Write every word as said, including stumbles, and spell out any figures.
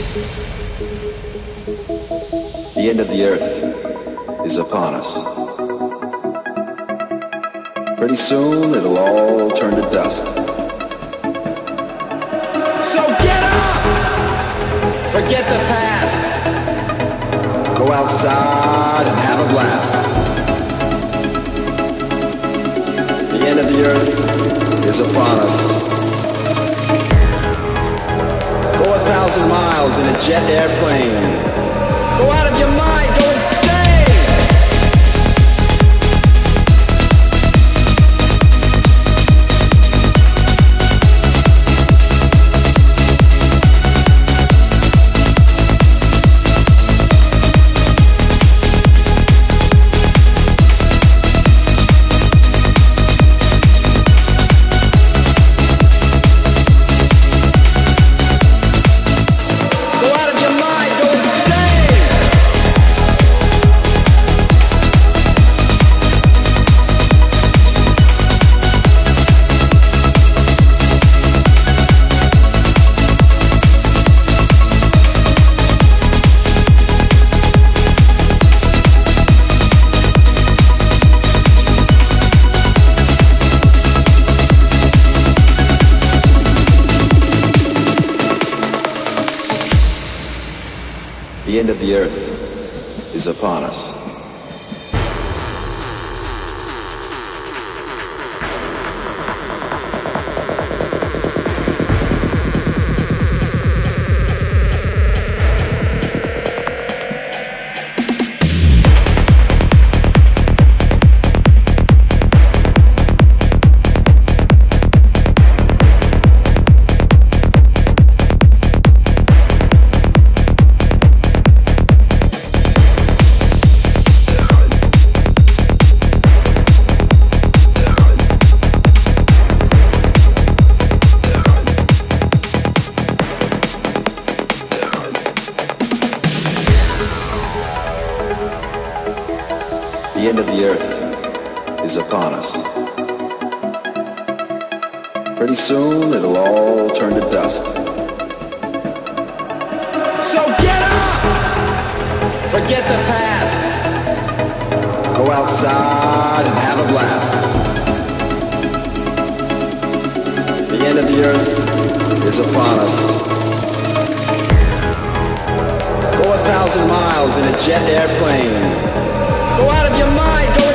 The end of the earth is upon us. Pretty soon it'll all turn to dust. So get up! Forget the past. Go outside and have a blast. The end of the earth is upon us. Go a thousand miles in a jet airplane. Go out of your mind, go insane! The end of the earth is upon us. The end of the earth is upon us. Pretty soon it'll all turn to dust. So get up! Forget the past. Go outside and have a blast. The end of the earth is upon us. Go a thousand miles in a jet airplane. Go out of your mind, go